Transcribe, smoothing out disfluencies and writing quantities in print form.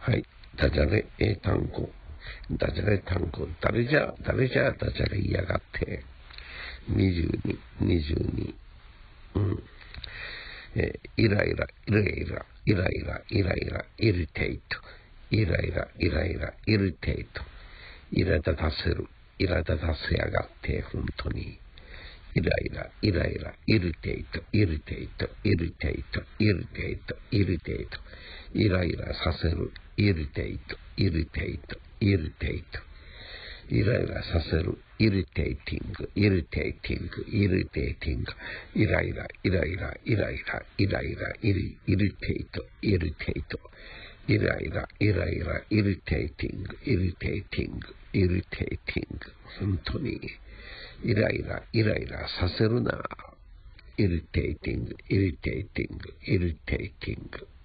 はい。ダジャレ英単語。ダジャレ単語。誰じゃダジャレ言いやがって。22。イライラ、イリテイト。イラ立たせる。イラ立たせやがって、本当に。イライラ、イリテイト。イライラさせる。イリテイト。イライラさせる。イリテイティング。イライラ、イリテイト。イライラ、イリテイティング。本当に。イライラさせるな。イリテイティング。